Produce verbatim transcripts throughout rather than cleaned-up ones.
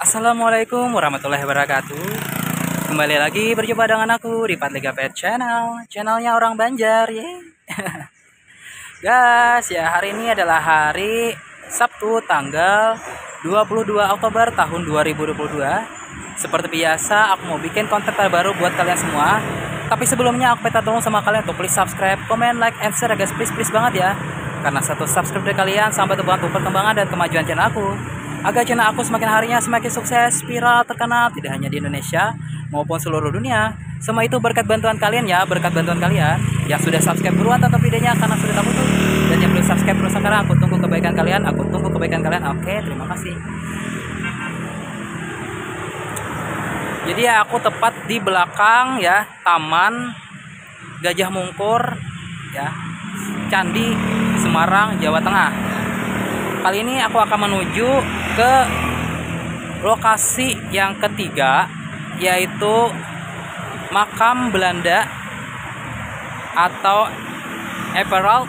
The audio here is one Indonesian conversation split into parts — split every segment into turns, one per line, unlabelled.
Assalamualaikum warahmatullahi wabarakatuh. Kembali lagi berjumpa dengan aku di Patliga Pet Channel, channelnya orang Banjar, ye. Guys, ya hari ini adalah hari Sabtu tanggal dua puluh dua Oktober tahun dua ribu dua puluh dua. Seperti biasa, aku mau bikin konten terbaru buat kalian semua. Tapi sebelumnya aku minta tolong sama kalian untuk please subscribe, comment, like, and share guys, please please banget ya. Karena satu subscribe dari kalian sampai membantu perkembangan dan kemajuan channel aku, agar channel aku semakin harinya semakin sukses, viral, terkenal, tidak hanya di Indonesia maupun seluruh dunia. Semua itu berkat bantuan kalian ya, berkat bantuan kalian yang sudah subscribe buruan tonton videonya karena sudah tahu tuh. Dan yang belum subscribe terus sekarang, aku tunggu kebaikan kalian, aku tunggu kebaikan kalian. Oke, terima kasih. Jadi ya aku tepat di belakang ya Taman Gajah Mungkur ya, Candi Semarang, Jawa Tengah. Kali ini aku akan menuju ke lokasi yang ketiga, yaitu makam Belanda atau Emerald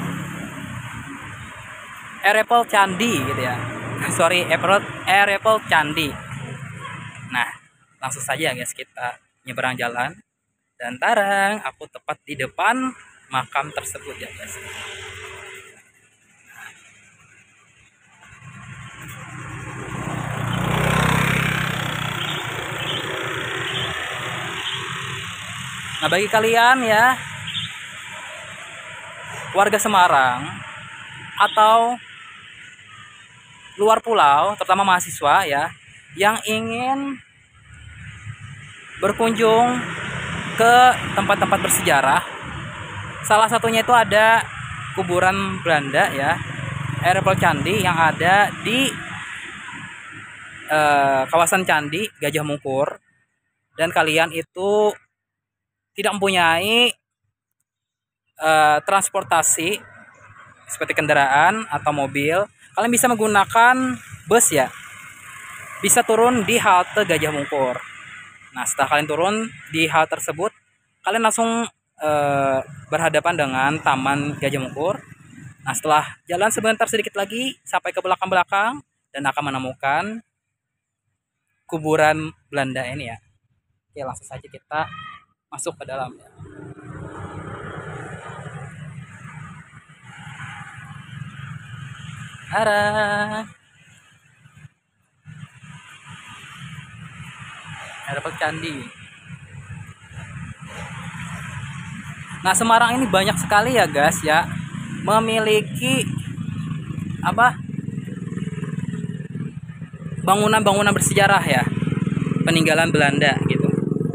Erepel Candi gitu ya. Sorry, Emerald Erepel Candi. Nah, langsung saja guys kita nyeberang jalan dan tarang aku tepat di depan makam tersebut ya guys. Nah, bagi kalian ya warga Semarang atau luar pulau, terutama mahasiswa ya, yang ingin berkunjung ke tempat-tempat bersejarah, salah satunya itu ada kuburan Belanda ya, Erepel Candi yang ada di eh, kawasan Candi Gajah Mungkur. Dan kalian itu tidak mempunyai eh, transportasi seperti kendaraan atau mobil, kalian bisa menggunakan bus ya. Bisa turun di halte Gajah Mungkur. Nah, setelah kalian turun di hal tersebut, kalian langsung eh, berhadapan dengan Taman Gajah Mungkur. Nah, setelah jalan sebentar sedikit lagi sampai ke belakang-belakang dan akan menemukan kuburan Belanda ini ya. Oke, langsung saja kita masuk ke dalam ya. Hara. Erepel Candi. Nah, Semarang ini banyak sekali ya guys ya, memiliki apa bangunan-bangunan bersejarah ya, peninggalan Belanda gitu.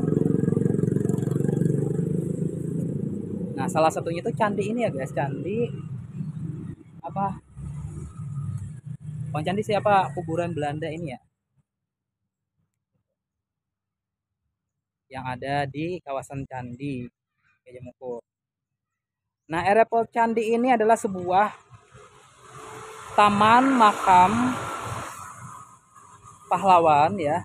Nah, salah satunya itu candi ini ya guys, candi apa? Bukan candi siapa? Kuburan Belanda ini ya, yang ada di kawasan Candi Gajah Mungkur. Nah, Erepel Candi ini adalah sebuah taman makam pahlawan ya,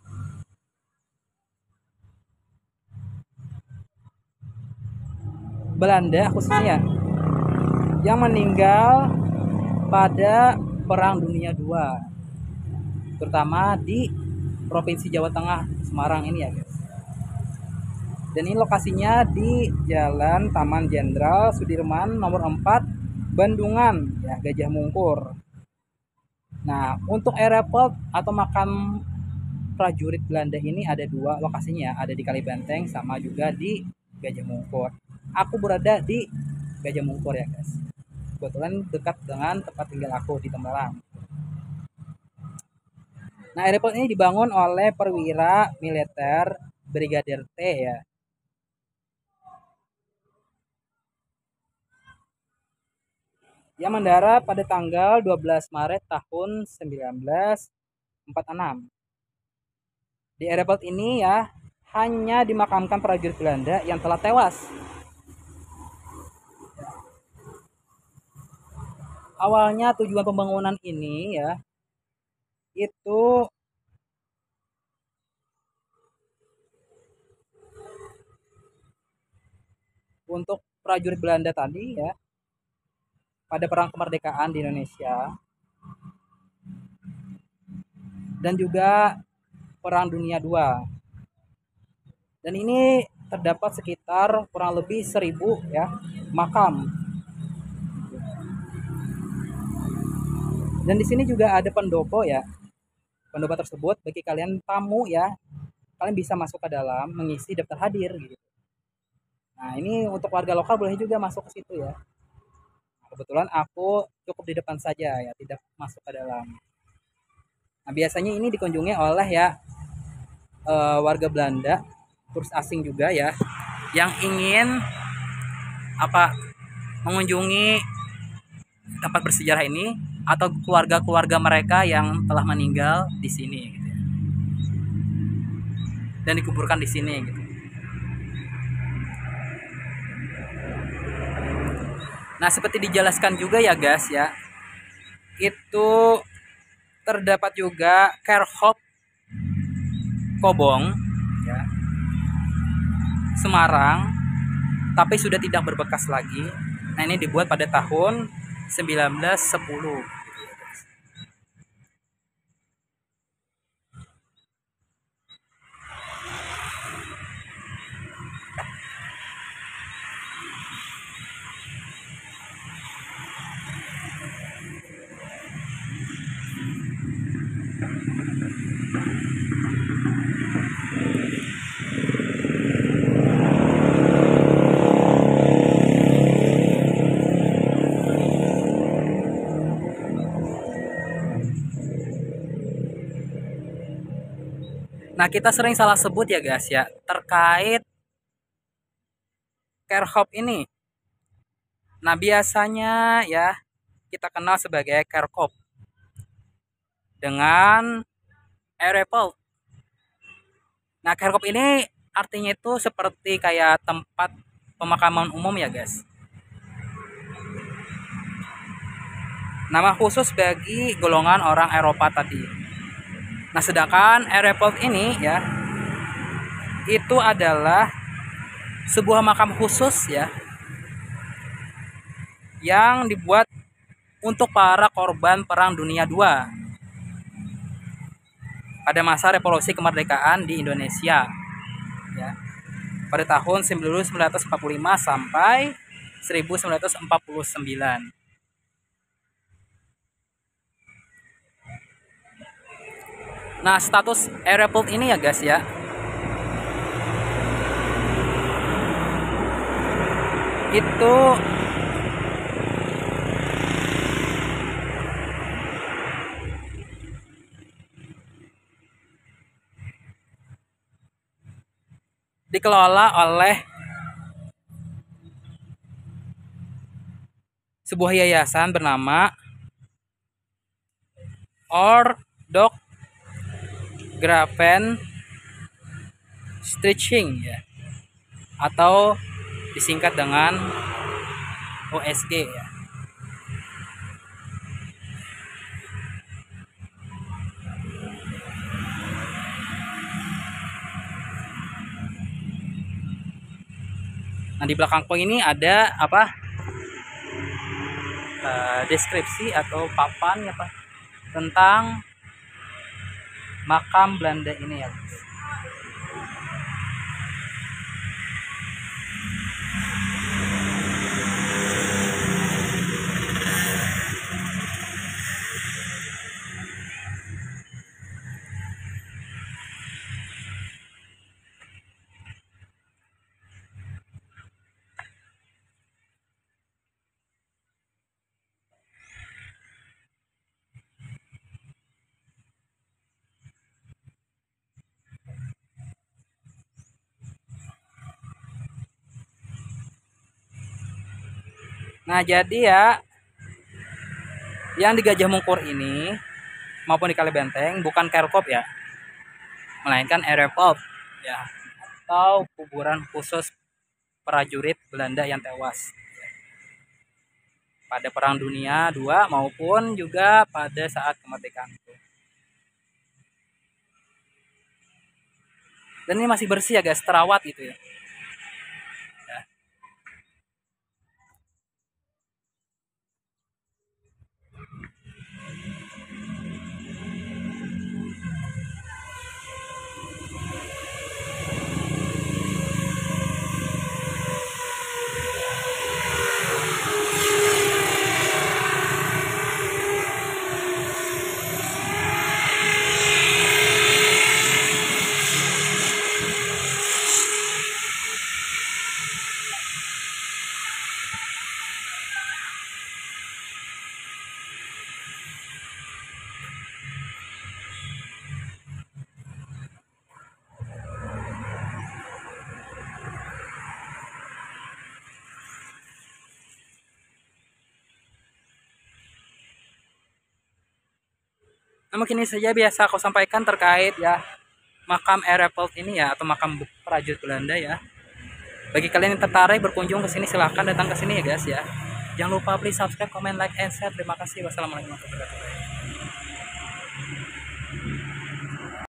Belanda khususnya yang meninggal pada Perang Dunia dua, terutama di Provinsi Jawa Tengah, Semarang ini ya guys. Dan ini lokasinya di Jalan Taman Jenderal Sudirman nomor empat, Bandungan ya, Gajah Mungkur. Nah, untuk Erepel atau makam prajurit Belanda ini ada dua lokasinya, ada di Kalibanteng sama juga di Gajah Mungkur. Aku berada di Gajah Mungkur ya guys. Kebetulan dekat dengan tempat tinggal aku di Tembelang. Nah, Erepel ini dibangun oleh perwira militer Brigadir T ya. Yang mendarat pada tanggal dua belas Maret tahun seribu sembilan ratus empat puluh enam. Di Erepel ini ya hanya dimakamkan prajurit Belanda yang telah tewas. Awalnya tujuan pembangunan ini ya itu untuk prajurit Belanda tadi ya pada perang kemerdekaan di Indonesia, dan juga Perang Dunia dua. Dan ini terdapat sekitar kurang lebih seribu ya makam. Dan di sini juga ada pendopo ya. Pendopo tersebut bagi kalian tamu ya, kalian bisa masuk ke dalam mengisi daftar hadir gitu. Nah, ini untuk warga lokal boleh juga masuk ke situ ya. Kebetulan aku cukup di depan saja ya, tidak masuk ke dalam. Nah, biasanya ini dikunjungi oleh ya eh, warga Belanda, turis asing juga ya, yang ingin apa mengunjungi tempat bersejarah ini atau keluarga-keluarga mereka yang telah meninggal di sini gitu ya. Dan dikuburkan di sini gitu. Nah, seperti dijelaskan juga ya guys ya, itu terdapat juga Kerkhof Kobong ya, Semarang, tapi sudah tidak berbekas lagi. Nah, ini dibuat pada tahun sembilan belas sepuluh. Nah, kita sering salah sebut ya guys ya terkait Kerkhof ini. Nah, biasanya ya kita kenal sebagai Kerkhof dengan Erepel. Nah, Kerkhof ini artinya itu seperti kayak tempat pemakaman umum ya guys. Nama khusus bagi golongan orang Eropa tadi. Nah, sedangkan Erepel ini ya itu adalah sebuah makam khusus ya yang dibuat untuk para korban Perang Dunia dua pada masa revolusi kemerdekaan di Indonesia ya, pada tahun seribu sembilan ratus empat puluh lima sampai seribu sembilan ratus empat puluh sembilan. Nah, status Erepel ini ya guys ya, itu dikelola oleh sebuah yayasan bernama Ordok Graven Stichting ya, atau disingkat dengan O S G ya. Nah, di belakangku ini ada apa? Uh, deskripsi atau papan ya Pak tentang makam Belanda ini ya. Nah, jadi ya yang di Gajah Mungkur ini maupun di Kalibenteng bukan Kerkhof ya, melainkan Erepel ya, atau kuburan khusus prajurit Belanda yang tewas pada Perang Dunia dua maupun juga pada saat kemerdekaan itu. Dan ini masih bersih ya guys, terawat gitu ya. Nah, mungkin ini saja biasa aku sampaikan terkait ya makam Erepelt ini ya, atau makam prajurit Belanda ya. Bagi kalian yang tertarik berkunjung ke sini, silahkan datang ke sini ya guys ya. Jangan lupa please subscribe, comment, like, and share. Terima kasih. Wassalamualaikum warahmatullahi wabarakatuh.